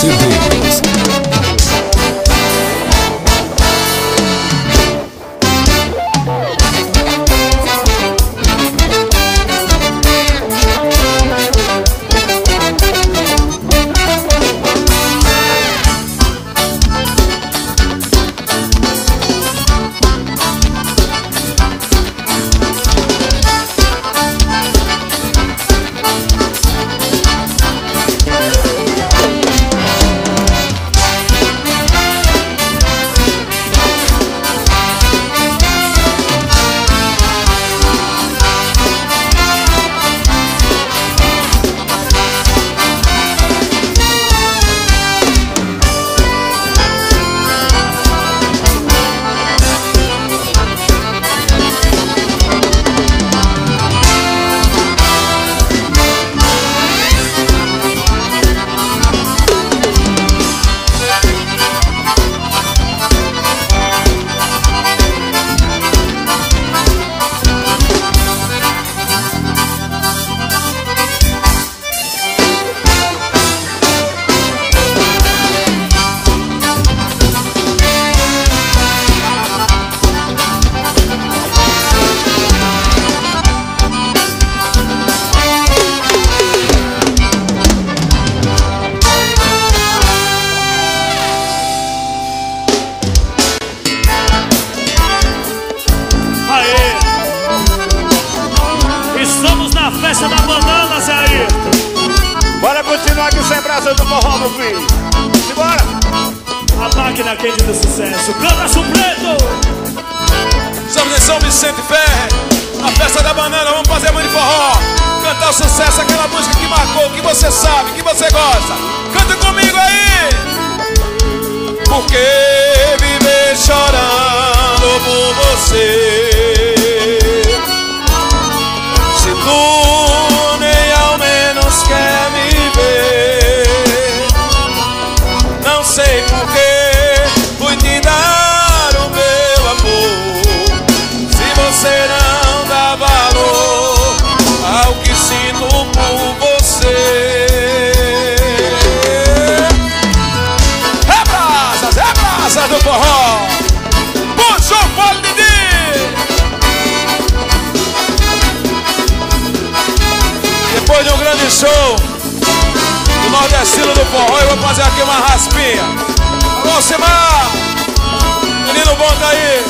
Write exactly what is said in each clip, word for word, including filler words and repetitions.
C Ds. Festa da banana, Zé Ayrton. Bora continuar aqui sem braço do forró, meu filho. Simbora! A máquina quente do sucesso. Canta Supleto! Estamos em São Vicente Ferre, na festa da banana, vamos fazer muito forró. Cantar o sucesso, aquela música que marcou, que você sabe, que você gosta. Canta comigo aí! Porque viver chorando por você, se tu nem ao menos quer me ver, não sei porquê fui te dar o meu amor, se você não dá valor ao que sinto por você. É brasas, é brasas do forró. Puxa o fone, Didi! Depois de um grande show do nordestino do forró, eu vou fazer aqui uma raspinha. Alô, Simar! Menino bom tá aí!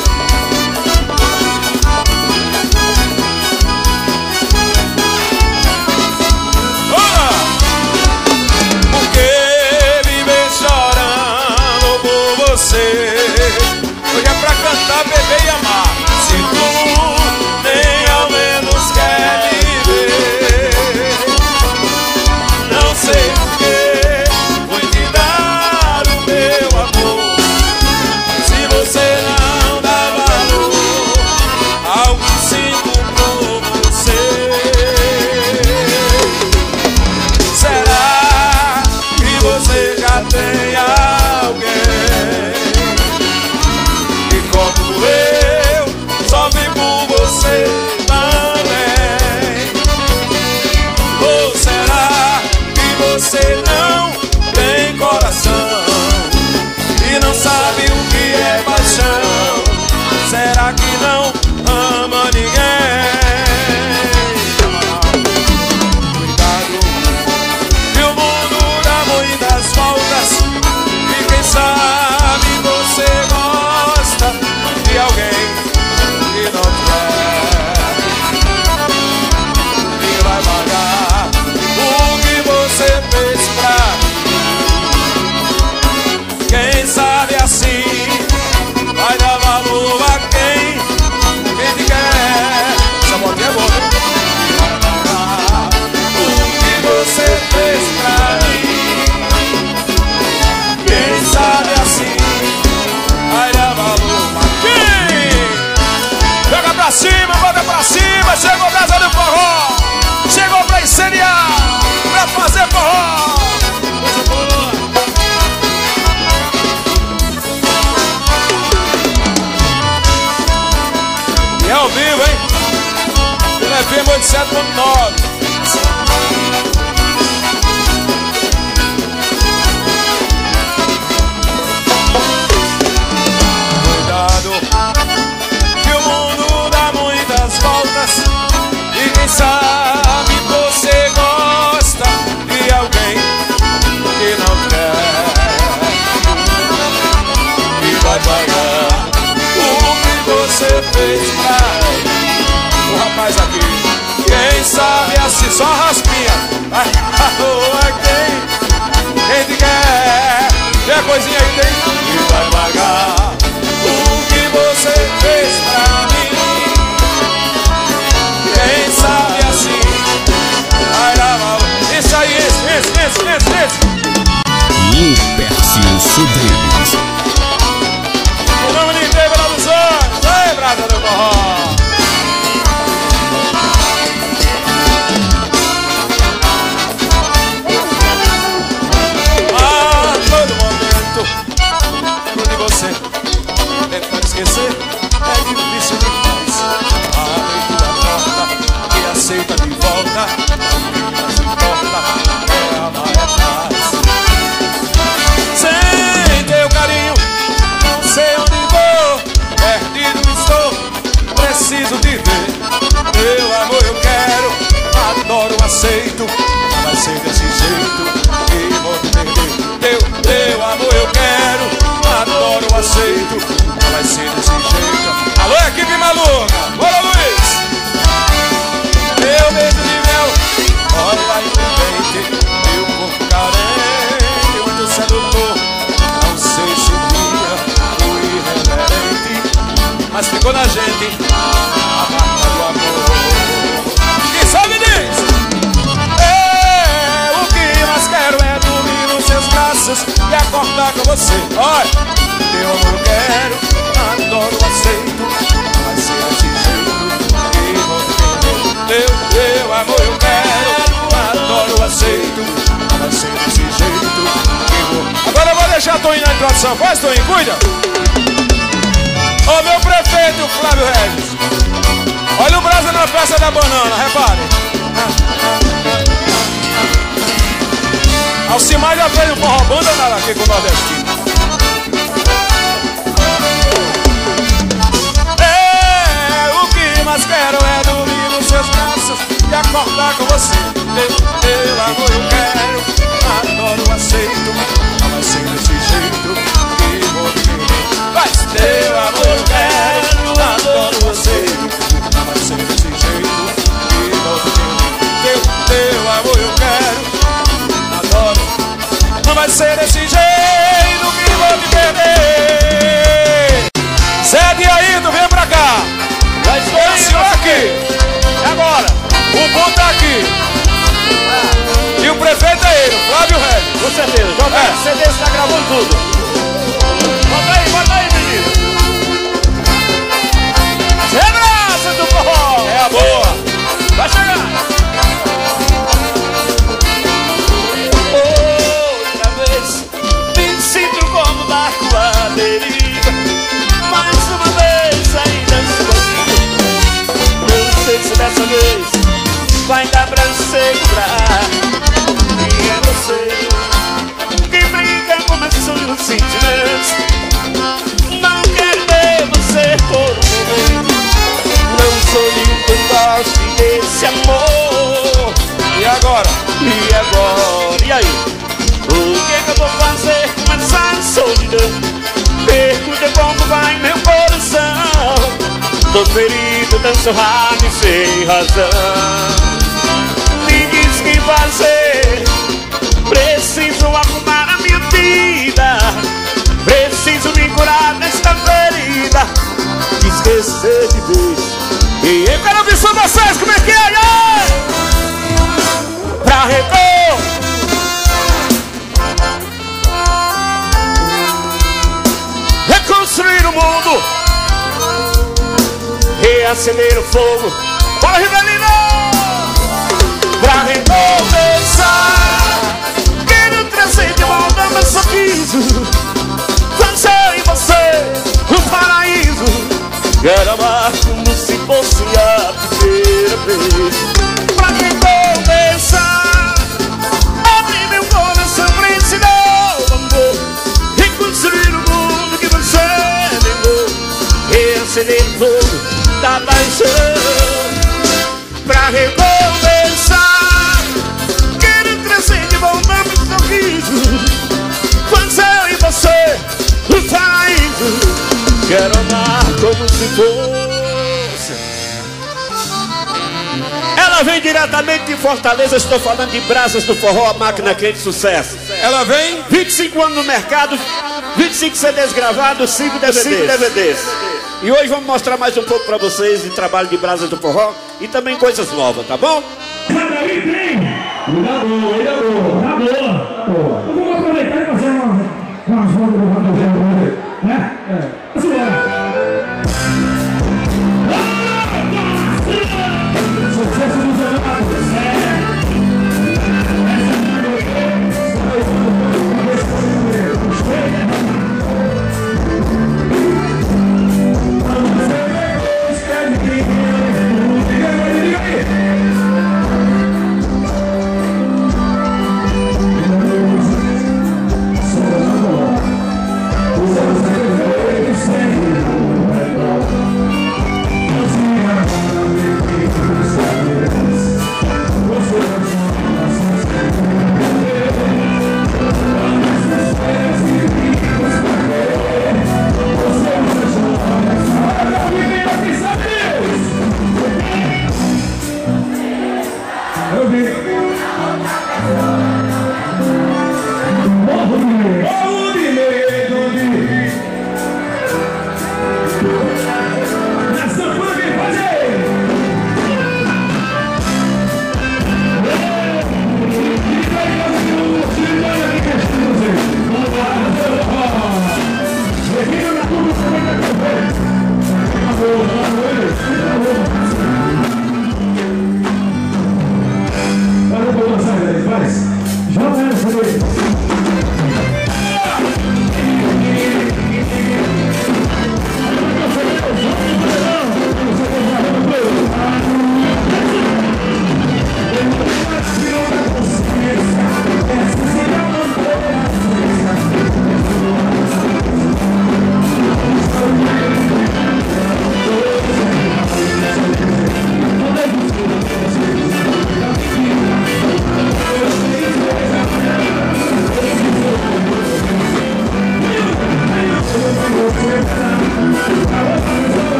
Olha! Porque viver chorando por você, hoje é pra cantar, beber e amar. Se tu nem ao menos quer me ver, não sei porquê fui te dar o meu amor, se você não dá valor ao que sinto por você. Será que você já tem alguém que como eu sofre por você também? Ou será que você não tem coração e não sabe o que é paixão? Será que não ama ninguém? Cuidado, que o mundo dá muitas voltas e quem sabe você gosta de alguém que não quer e vai pagar o que você fez pra mim. Quem sabe assim vai dar valor a quem, quem te quer. Essa botinha é boa, né? E vai pagar o que você fez pra mim. Quem sabe assim vai dar valor a quem. Joga pra cima, bota pra cima. Chegou a brasa do forró, chegou pra incendiar, pra fazer forró. E é ao vivo, hein? Ele é F M oitenta e sete ponto nove. sabe você gosta de alguém que não quer e vai pagar o que você fez pra ele. O rapaz aqui, quem sabe assim, só raspinha. Ai, ai, quem, quem te quer, quer coisinha aí dentro e vai pagar o que você fez pra mim. Quem sabe assim, vai lá, mal. Isso aí, esse, esse, esse, esse, esse. Lupércio Sobrinhos. O nome de Deus lá dos olhos. Ei, brada do forró. A todo momento lembro de você. Tentar esquecer é difícil demais. Abre a porta e aceita de volta. O que mais importa é amar, é paz. Sem teu carinho, não sei onde vou. Perdido estou, preciso te ver. Meu amor eu quero, adoro, aceito. Não vai ser desse jeito que vou te perder. Teu, teu amor eu quero, adoro, aceito. Não vai ser desse jeito. Alô, equipe maluca, bora Luiz. Meu beijo de mel, olha aí no peito. Meu corpo carente, muito sedutor. Não sei se um dia fui irreverente, mas ficou na gente a marca do amor. Quem sabe diz? É, o que mais quero é dormir nos seus braços e acordar com você. Olha, teu amor eu quero, adoro, aceito. Vai ser desse jeito que vou te perder. Teu, teu amor eu quero, adoro, aceito. Vai ser desse jeito que vou. Agora eu vou deixar a Toninho na introdução. Faz, Toninho, cuida. Ô meu prefeito Flávio Regis, olha o brasa na festa da banana, repare. Alcimar já fez um forró banda nada aqui com o nordestino. É, o que mais quero é dormir nos seus braços e acordar com você. Teu, teu amor eu quero, adoro, aceito. Não vai ser desse jeito que vou te perder. Mas teu amor eu quero, adoro, aceito. Não vai ser desse jeito que vou te perder. Teu, teu amor eu quero, adoro. Não vai ser desse jeito que vou te perder. Zé de Ailton, vem pra cá. Já estou aí, senhor aqui. E agora? O bom tá aqui. E o prefeito é ele, Flávio Regis. Com certeza, J R C D está gravando tudo. Bota aí, bota aí, menino. Rebraça do forró. É a boa. Vai chegar. Outra vez me sinto como barco à deriva. Mais uma vez ainda sozinho. Não sei se dessa vez vai dar pra segurar. E é você que brinca com meus sonhos, sentimentos. Não quero ver você por um momento. Não sou lindo, gosto desse amor. E agora? E agora? E aí? O que, que eu vou fazer com essa solidão? Pergunta como vai meu coração. Tô ferido, danço rápido sem razão. Me diz o que fazer. Preciso arrumar a minha vida. Preciso me curar desta ferida. Esquecer de vez. E eu quero ver só vocês, como é que é? Yeah! Pra Record. Reconstruir o mundo. Reacender o fogo. Bora, Rivelino! Pra recomeçar, quero trazer de volta meu sorriso. Fazer em você um paraíso. Quero amar como se fosse a primeira vez. Pra recomeçar, abrir meu coração pra esse novo amor. Reconstruir o mundo que você negou. Reacender o fogo da paixão. Pra recomeçar, como se fosse. Ela vem diretamente de Fortaleza, estou falando de Brasas do Forró, a máquina quente sucesso. Ela vem? vinte e cinco anos no mercado, vinte e cinco C Ds gravados, cinco D V Ds. cinco D V Ds. E hoje vamos mostrar mais um pouco pra vocês de trabalho de Brasas do Forró e também coisas novas, tá bom? Ainda boa, ainda boa, tá boa. Eu vou aproveitar e fazer uma, umas fotos do Rafael, né? É.